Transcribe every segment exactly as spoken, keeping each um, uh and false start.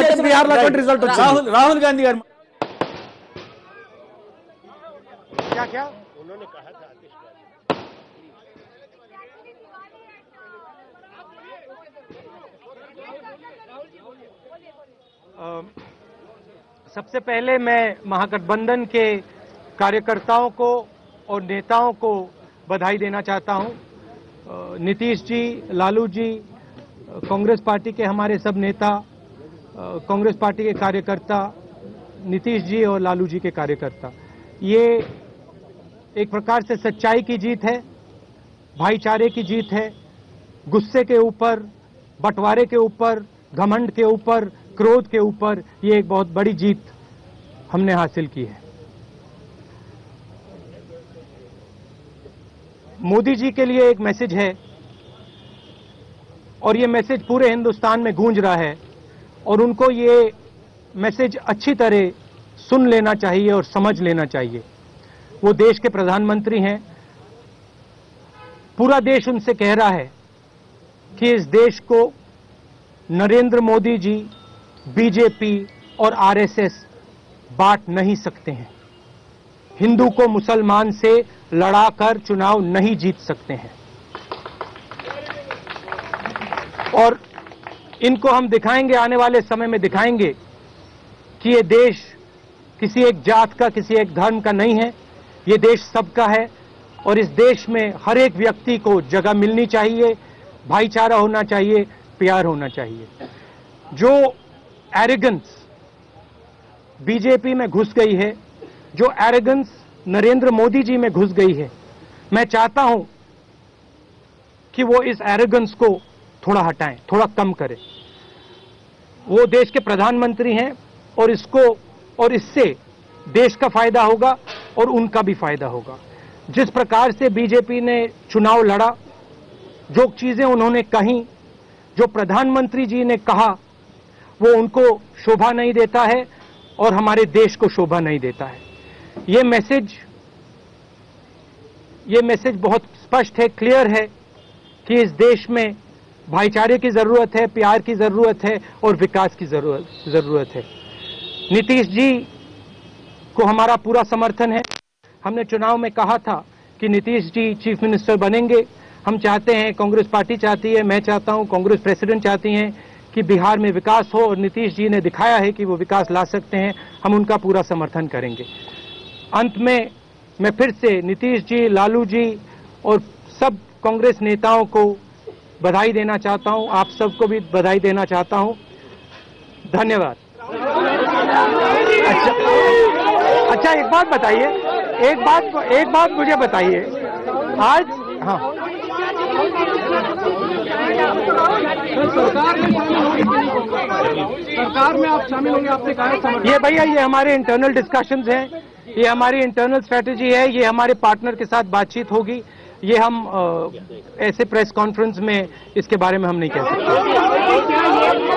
బిహార్ లో రిజల్ట్ వచ్చింది. రాహుల్ రాహుల్ గాంధీ గారు क्या क्या उन्होंने कहा था सबसे पहले मैं महागठबंधन के कार्यकर्ताओं को और नेताओं को बधाई देना चाहता हूं। नीतीश जी, लालू जी, कांग्रेस पार्टी के हमारे सब नेता, कांग्रेस पार्टी के कार्यकर्ता, नीतीश जी और लालू जी के कार्यकर्ता, ये एक प्रकार से सच्चाई की जीत है, भाईचारे की जीत है। गुस्से के ऊपर, बंटवारे के ऊपर, घमंड के ऊपर, क्रोध के ऊपर ये एक बहुत बड़ी जीत हमने हासिल की है। मोदी जी के लिए एक मैसेज है और ये मैसेज पूरे हिंदुस्तान में गूंज रहा है और उनको ये मैसेज अच्छी तरह सुन लेना चाहिए और समझ लेना चाहिए। वो देश के प्रधानमंत्री हैं, पूरा देश उनसे कह रहा है कि इस देश को नरेंद्र मोदी जी, बीजेपी और आरएसएस बांट नहीं सकते हैं। हिंदू को मुसलमान से लड़ाकर चुनाव नहीं जीत सकते हैं और इनको हम दिखाएंगे, आने वाले समय में दिखाएंगे कि ये देश किसी एक जात का, किसी एक धर्म का नहीं है। ये देश सबका है और इस देश में हर एक व्यक्ति को जगह मिलनी चाहिए, भाईचारा होना चाहिए, प्यार होना चाहिए। जो एरोगेंस बीजेपी में घुस गई है, जो एरोगेंस नरेंद्र मोदी जी में घुस गई है, मैं चाहता हूं कि वो इस एरोगेंस को थोड़ा हटाएं, थोड़ा कम करें। वो देश के प्रधानमंत्री हैं और इसको और इससे देश का फायदा होगा और उनका भी फायदा होगा। जिस प्रकार से बीजेपी ने चुनाव लड़ा, जो चीजें उन्होंने कही, जो प्रधानमंत्री जी ने कहा, वो उनको शोभा नहीं देता है और हमारे देश को शोभा नहीं देता है। ये मैसेज ये मैसेज बहुत स्पष्ट है, क्लियर है कि इस देश में भाईचारे की जरूरत है, प्यार की जरूरत है और विकास की जरूरत जरूरत है। नीतीश जी को हमारा पूरा समर्थन है। हमने चुनाव में कहा था कि नीतीश जी चीफ मिनिस्टर बनेंगे। हम चाहते हैं, कांग्रेस पार्टी चाहती है, मैं चाहता हूं, कांग्रेस प्रेसिडेंट चाहती हैं कि बिहार में विकास हो और नीतीश जी ने दिखाया है कि वो विकास ला सकते हैं। हम उनका पूरा समर्थन करेंगे। अंत में मैं फिर से नीतीश जी, लालू जी और सब कांग्रेस नेताओं को बधाई देना चाहता हूं। आप सबको भी बधाई देना चाहता हूं। धन्यवाद। अच्छा, अच्छा एक बात बताइए, एक बात एक बात मुझे बताइए, आज हाँ सरकार में सरकार में आप शामिल होंगे, आपने कहा। ये भैया, ये हमारे इंटरनल डिस्कशंस हैं, ये हमारी इंटरनल स्ट्रेटेजी है, ये हमारे पार्टनर के साथ बातचीत होगी। ये हम आ, ऐसे प्रेस कॉन्फ्रेंस में इसके बारे में हम नहीं कह सकते।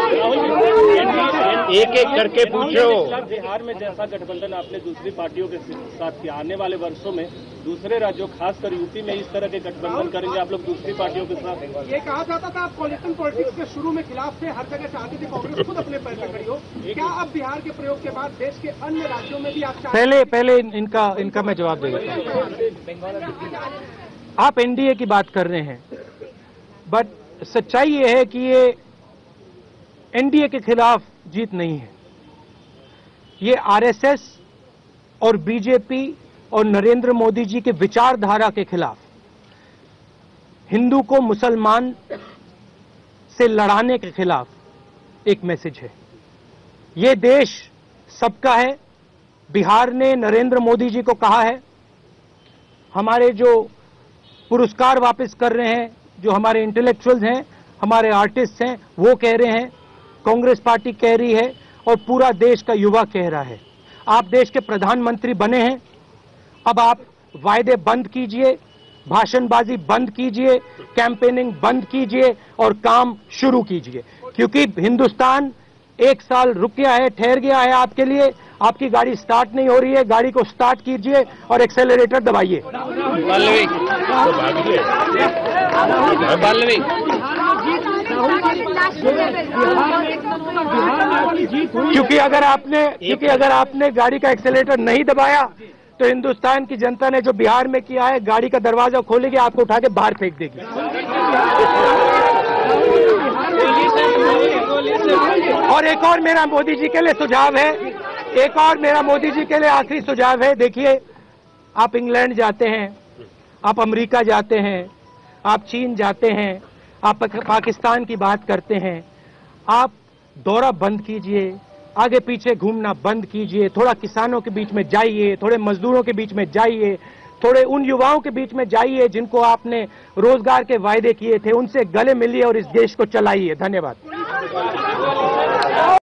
एक एक करके पूछो। बिहार में जैसा गठबंधन आपने दूसरी पार्टियों के साथ किया, आने वाले वर्षों में दूसरे राज्यों, खासकर यूपी में इस तरह के गठबंधन करेंगे आप लोग दूसरी पार्टियों के साथ? ये कहा जाता था आप कोलिशन पॉलिटिक्स के शुरू में खिलाफ थे, हर जगह चाहती थी कांग्रेस खुद अपने पैर पर खड़ी हो। क्या अब बिहार के प्रयोग के बाद देश के अन्य राज्यों में भी आप पहले पहले इनका इनका मैं जवाब दे देता हूं। आप एनडीए की बात कर रहे हैं, बट सच्चाई ये है कि ये एनडीए के खिलाफ जीत नहीं है। ये आरएसएस और बीजेपी और नरेंद्र मोदी जी के विचारधारा के खिलाफ, हिंदू को मुसलमान से लड़ाने के खिलाफ एक मैसेज है। ये देश सबका है। बिहार ने नरेंद्र मोदी जी को कहा है, हमारे जो पुरस्कार वापस कर रहे हैं, जो हमारे इंटेलेक्चुअल्स हैं, हमारे आर्टिस्ट हैं, वो कह रहे हैं, कांग्रेस पार्टी कह रही है और पूरा देश का युवा कह रहा है। आप देश के प्रधानमंत्री बने हैं, अब आप वायदे बंद कीजिए, भाषणबाजी बंद कीजिए, कैंपेनिंग बंद कीजिए और काम शुरू कीजिए, क्योंकि हिंदुस्तान एक साल रुक गया है, ठहर गया है आपके लिए। आपकी गाड़ी स्टार्ट नहीं हो रही है, गाड़ी को स्टार्ट कीजिए और एक्सेलरेटर दबाइए। बिहार में क्योंकि अगर आपने क्योंकि अगर आपने गाड़ी का एक्सेलेरेटर नहीं दबाया तो हिंदुस्तान की जनता ने जो बिहार में किया है, गाड़ी का दरवाजा खोलेगी, आपको उठा के बाहर फेंक देगी। और एक और मेरा मोदी जी के लिए सुझाव है, एक और मेरा मोदी जी के लिए आखिरी सुझाव है। देखिए, आप इंग्लैंड जाते हैं, आप अमेरिका जाते हैं, आप चीन जाते हैं, आप पाकिस्तान की बात करते हैं, आप दौरा बंद कीजिए, आगे पीछे घूमना बंद कीजिए, थोड़ा किसानों के बीच में जाइए, थोड़े मजदूरों के बीच में जाइए, थोड़े उन युवाओं के बीच में जाइए जिनको आपने रोजगार के वायदे किए थे, उनसे गले मिलिए और इस देश को चलाइए। धन्यवाद।